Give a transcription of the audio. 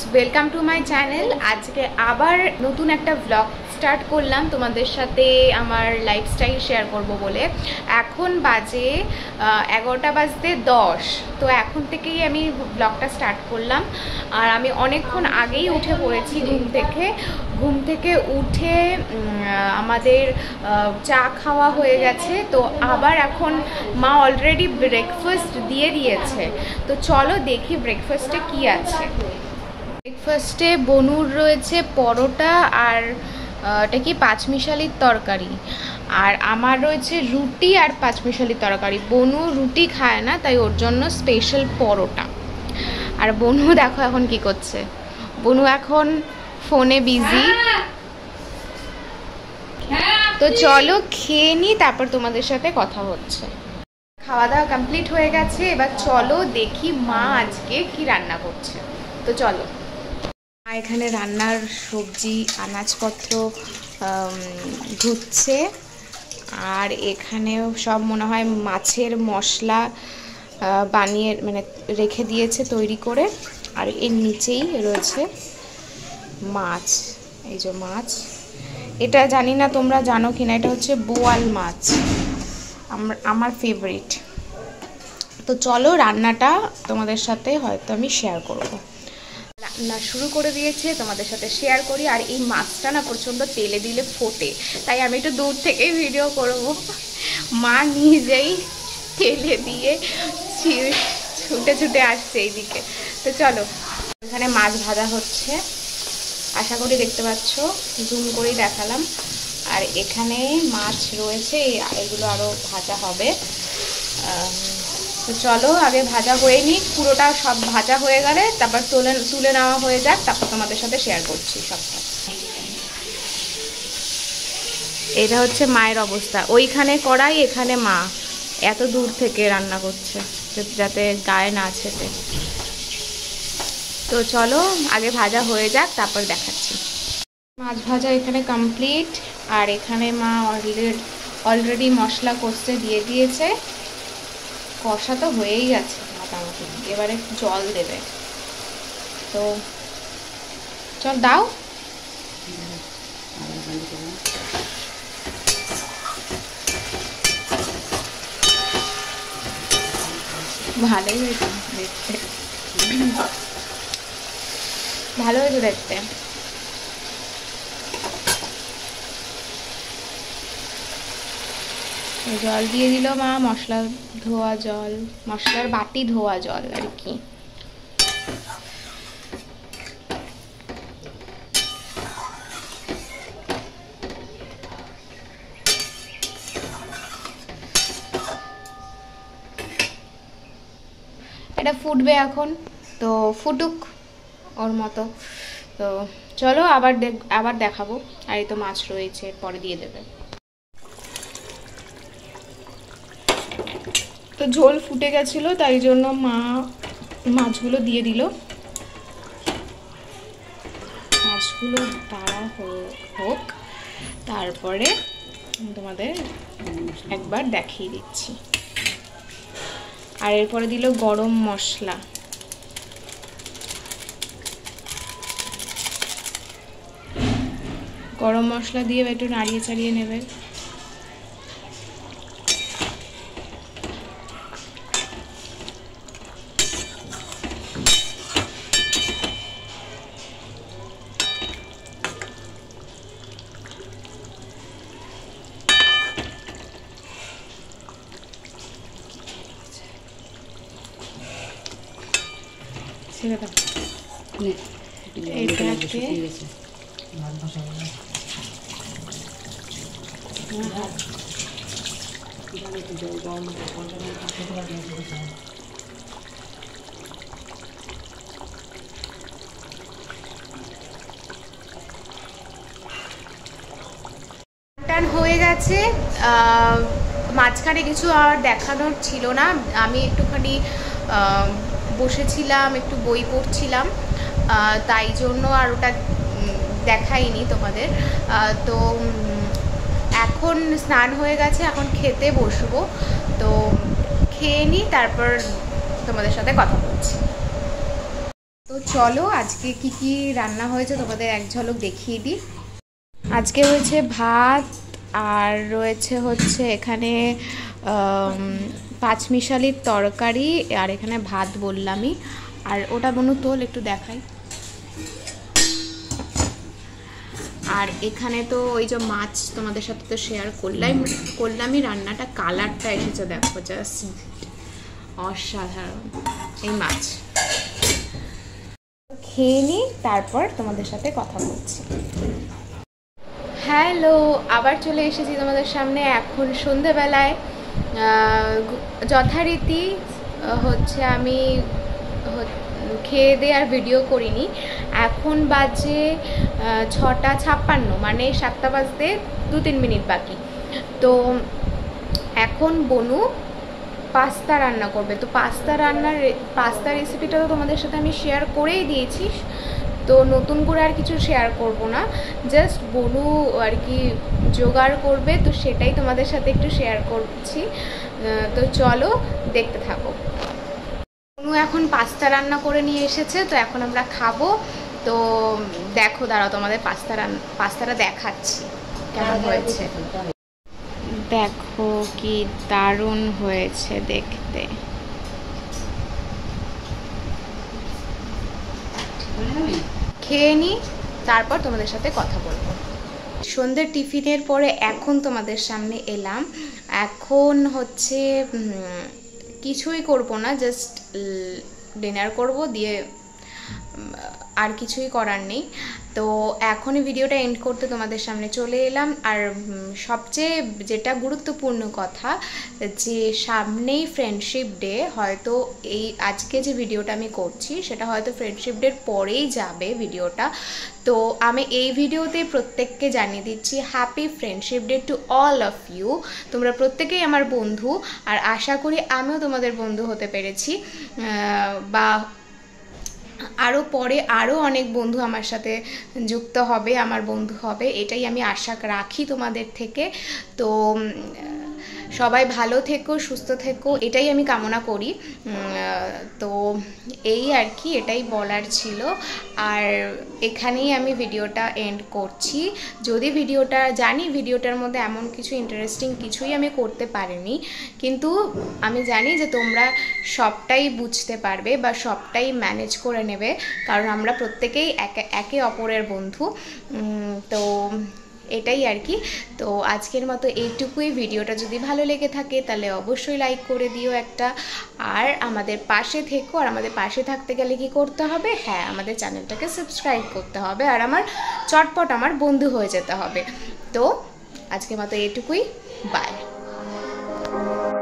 Welcome to my channel. আজকে আবার নতুন একটা ব্লগ স্টার্ট করলাম তোমাদের সাথে আমার লাইফস্টাইল শেয়ার করব বলে। এখন বাজে 11টা বাজতে 10, তো এখন থেকেই আমি ব্লগটা স্টার্ট করলাম। আর আমি অনেকক্ষণ আগেই উঠে পড়েছি ঘুম থেকে উঠে আমাদের চা খাওয়া হয়ে গেছে। তো আবার এখন মা অলরেডি ব্রেকফাস্ট দিয়ে দিয়েছে, তো চলো দেখি ব্রেকফাস্টে কি আছে। ব্রেকফাস্টে বনুর রয়েছে পরোটা আর এটা কি পাঁচমিশালির তরকারি, আর আমার রয়েছে রুটি আর পাঁচমিশালির তরকারি। বনু রুটি খায় না, তাই ওর জন্য স্পেশাল পরোটা। আর বনু দেখো এখন কি করছে, বনু এখন ফোনে বিজি। তো চলো খেয়ে নিই, তারপর তোমাদের সাথে কথা হচ্ছে। খাওয়া দাওয়া কমপ্লিট হয়ে গেছে, এবার চলো দেখি মা আজকে কি রান্না করছে। তো চলো। মা এখানে রান্নার সবজি আনাজপত্র ধুচ্ছে, আর এখানেও সব মনে হয় মাছের মশলা বানিয়ে মানে রেখে দিয়েছে তৈরি করে। আর এর নিচেই রয়েছে মাছ, এই যে মাছ। এটা জানি না তোমরা জানো কিনা, এটা হচ্ছে বোয়াল মাছ, আমার ফেভারিট। তো চলো রান্নাটা তোমাদের সাথে হয়তো আমি শেয়ার করব। রান্না শুরু করে দিয়েছে, তোমাদের সাথে শেয়ার করি। আর এই মাছটা না প্রচণ্ড তেলে দিলে ফোটে, তাই আমি একটু দূর থেকেই ভিডিও করব। মা নিজেই তেলে দিয়ে ছুটে ছুটে আসছে এইদিকে। তো চলো, এখানে মাছ ভাজা হচ্ছে, আশা করি দেখতে পাচ্ছ, জুম করেই দেখালাম। আর এখানে মাছ রয়েছে, এগুলো আরও ভাজা হবে। তো চলো আগে ভাজা হয়ে নিই, পুরোটা সব ভাজা হয়ে গেলে তারপর তুলে নেওয়া হয়ে যাক, তারপর তোমাদের সাথে শেয়ার করছি সবটা। এটা হচ্ছে মায়ের অবস্থা, ওইখানে কড়াই, এখানে মা এত দূর থেকে রান্না করছে যাতে গায়ে না ছেটে। তো চলো আগে ভাজা হয়ে যাক, তারপর দেখাচ্ছি। মাছ ভাজা এখানে কমপ্লিট, আর এখানে মা অলরেডি মশলা কষতে দিয়ে দিয়েছে। কষা তো হয়েই গেছে মোটামুটি, এবারে জল দেবে। তো চল দাও। ভালোই হয়েছে দেখতে, ভালো হয়েছে দেখতে। জল দিয়ে দিল মা, মশলা ধোয়া জল, মশলার বাটি ধোয়া জল আর কি। এটা ফুটবে এখন, তো ফুটুক ওর মতো। তো চলো আবার দেখাবো। আর এই তো মাছ রয়েছে, পরে দিয়ে দেবে। তো ঝোল ফুটে গেছিলো, তাই জন্য মা মাছগুলো দিয়ে দিল। মাছগুলো তাড়া হোক, তারপরে তোমাদের একবার দেখিয়ে দিচ্ছি। আর এরপরে দিল গরম মশলা। গরম মশলা দিয়ে একটু নাড়িয়ে চাড়িয়ে নেবে। এইটাকে হয়ে গেছে। মাঝখানে কিছু আর দেখানোর ছিল না, আমি একটুখানি বসেছিলাম, একটু বই পড়ছিলাম, তাই জন্য আর ওটা দেখাইনি তোমাদের। তো এখন স্নান হয়ে গেছে, এখন খেতে বসবো। তো খেয়ে নিই, তারপর তোমাদের সাথে কথা বলছি। তো চলো আজকে কি কি রান্না হয়েছে তোমাদের এক ঝলক দেখিয়ে দিই। আজকে হয়েছে ভাত, আর রয়েছে হচ্ছে এখানে পাঁচমিশালির তরকারি, আর এখানে ভাত বললামই। আর ওটা বনু তোল একটু দেখাই। আর এখানে তো ওই যে মাছ তোমাদের সাথে তো শেয়ার করলামই। রান্নাটা কালারটা এসেছে দেখো, জাস্ট অসাধারণ। এই মাছ খেয়ে নিই, তারপর তোমাদের সাথে কথা বলছি। হ্যালো, আবার চলে এসেছি তোমাদের সামনে এখন সন্ধেবেলায়। যথারীতি হচ্ছে আমি খেয়ে দিয়ে আর ভিডিও করিনি। এখন বাজে 6:56, মানে 7টা বাজতে 2-3 মিনিট বাকি। তো এখন বনু পাস্তা রান্না করবে। তো পাস্তা রেসিপিটা তো তোমাদের সাথে আমি শেয়ার করেই দিয়েছি, তো নতুন করে আর কিছু শেয়ার করব না। জাস্ট বনু আর কি জোগাড় করবে, তো সেটাই তোমাদের সাথে একটু শেয়ার করছি। তো চলো দেখতে থাকো। বনু এখন পাস্তা রান্না করে নিয়ে এসেছে, তো এখন আমরা খাবো। তো দেখো, দাঁড়াও তোমাদের পাস্তাটা দেখাচ্ছি কেমন হয়েছে। দেখো কি দারুণ হয়েছে দেখতে। খেয়ে নি, তারপর তোমাদের সাথে কথা বলবো। সন্ধ্যের টিফিনের পরে এখন তোমাদের সামনে এলাম। এখন হচ্ছে কিছুই করব না, জাস্ট ডিনার করব, দিয়ে আর কিছুই করার নেই। তো এখনই ভিডিওটা এন্ড করতে তোমাদের সামনে চলে এলাম। আর সবচেয়ে যেটা গুরুত্বপূর্ণ কথা, যে সামনেই ফ্রেন্ডশিপ ডে, হয়তো এই আজকে যে ভিডিওটা আমি করছি সেটা হয়তো ফ্রেন্ডশিপ ডের পরেই যাবে ভিডিওটা। তো আমি এই ভিডিওতে প্রত্যেককে জানিয়ে দিচ্ছি happy friendship day to all of you. তোমরা প্রত্যেকেই আমার বন্ধু, আর আশা করি আমিও তোমাদের বন্ধু হতে পেরেছি, বা আরও পরে আরও অনেক বন্ধু আমার সাথে যুক্ত হবে, আমার বন্ধু হবে, এটাই আমি আশা রাখি তোমাদের থেকে। তো সবাই ভালো থেকো, সুস্থ থেকো, এটাই আমি কামনা করি। তো এই আর কি, এটাই বলার ছিল। আর এখানেই আমি ভিডিওটা এন্ড করছি। যদি ভিডিওটার মধ্যে এমন কিছু ইন্টারেস্টিং কিছুই আমি করতে পারিনি, কিন্তু আমি জানি যে তোমরা সবটাই বুঝতে পারবে বা সবটাই ম্যানেজ করে নেবে, কারণ আমরা প্রত্যেকেই একে অপরের বন্ধু। তো এটাই আর কি। তো আজকের মতো এইটুকুই। ভিডিওটা যদি ভালো লেগে থাকে তাহলে অবশ্যই লাইক করে দিও একটা, আর আমাদের পাশে থেকো। আর আমাদের পাশে থাকতে গেলে কি করতে হবে? হ্যাঁ, আমাদের চ্যানেলটাকে সাবস্ক্রাইব করতে হবে, আর চটপট আমার বন্ধু হয়ে যেতে হবে। তো আজকের মতো এইটুকুই, বাই।